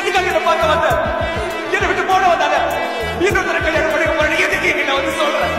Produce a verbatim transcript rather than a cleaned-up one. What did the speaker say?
எதுக்காக என்ன பார்க்க வந்த? என்னை விட்டு போன வந்தாங்க. இன்னொருத்தர கல்யாணம் பண்ணிக்க போறேன். எதுக்கு என்ன வந்து சொல்ற?